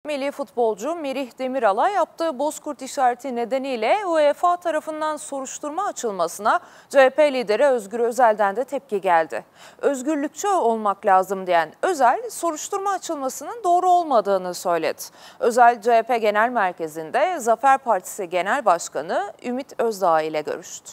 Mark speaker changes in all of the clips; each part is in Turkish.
Speaker 1: milli futbolcu Merih Demiral'a yaptığı bozkurt işareti nedeniyle UEFA tarafından soruşturma açılmasına CHP lideri Özgür Özel'den de tepki geldi. Özgürlükçü olmak lazım diyen Özel, soruşturma açılmasının doğru olmadığını söyledi. Özel, CHP Genel Merkezi'nde Zafer Partisi Genel Başkanı Ümit Özdağ ile görüştü.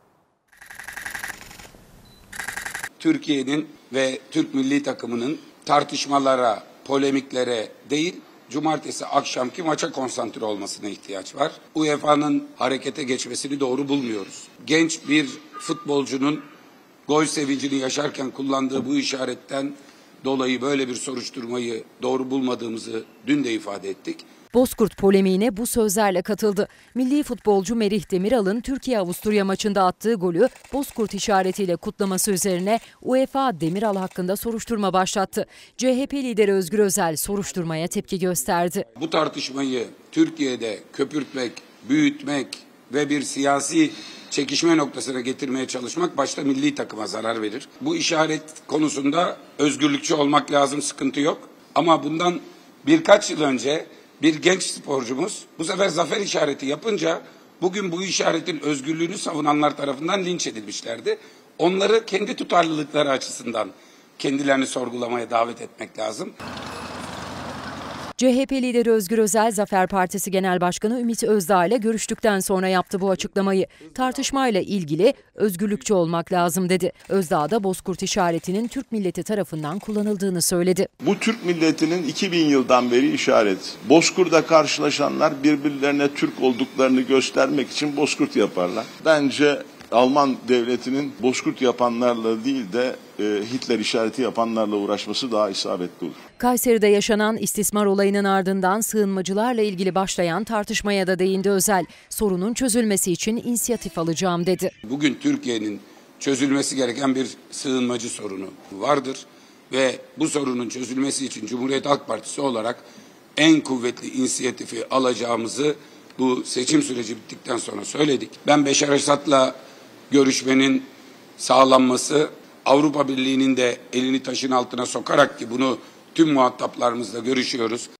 Speaker 2: Türkiye'nin ve Türk milli takımının tartışmalara, polemiklere değil, cumartesi akşamki maça konsantre olmasına ihtiyaç var. UEFA'nın harekete geçmesini doğru bulmuyoruz. Genç bir futbolcunun gol sevincini yaşarken kullandığı bu işaretten dolayı böyle bir soruşturmayı doğru bulmadığımızı dün de ifade ettik.
Speaker 3: Bozkurt polemiğine bu sözlerle katıldı. Milli futbolcu Merih Demiral'ın Türkiye-Avusturya maçında attığı golü bozkurt işaretiyle kutlaması üzerine UEFA Demiral hakkında soruşturma başlattı. CHP lideri Özgür Özel soruşturmaya tepki gösterdi.
Speaker 2: Bu tartışmayı Türkiye'de köpürtmek, büyütmek ve bir siyasi çekişme noktasına getirmeye çalışmak başta milli takıma zarar verir. Bu işaret konusunda özgürlükçü olmak lazım, sıkıntı yok. Ama bundan birkaç yıl önce bir genç sporcumuz bu sefer zafer işareti yapınca bugün bu işaretin özgürlüğünü savunanlar tarafından linç edilmişlerdi. Onları kendi tutarlılıkları açısından kendilerini sorgulamaya davet etmek lazım.
Speaker 3: CHP lideri Özgür Özel, Zafer Partisi Genel Başkanı Ümit Özdağ ile görüştükten sonra yaptı bu açıklamayı. Tartışmayla ilgili özgürlükçü olmak lazım dedi. Özdağ da bozkurt işaretinin Türk milleti tarafından kullanıldığını söyledi.
Speaker 4: Bu Türk milletinin 2000 yıldan beri işaret. Bozkurt'ta karşılaşanlar birbirlerine Türk olduklarını göstermek için bozkurt yaparlar. Bence Alman devletinin bozkurt yapanlarla değil de Hitler işareti yapanlarla uğraşması daha isabetli olur.
Speaker 3: Kayseri'de yaşanan istismar olayının ardından sığınmacılarla ilgili başlayan tartışmaya da değindi Özel. Sorunun çözülmesi için inisiyatif alacağım dedi.
Speaker 2: Bugün Türkiye'nin çözülmesi gereken bir sığınmacı sorunu vardır ve bu sorunun çözülmesi için Cumhuriyet Halk Partisi olarak en kuvvetli inisiyatifi alacağımızı bu seçim süreci bittikten sonra söyledik. Ben Beşar Esad'la görüşmenin sağlanması, Avrupa Birliği'nin de elini taşın altına sokarak ki bunu tüm muhataplarımızla görüşüyoruz.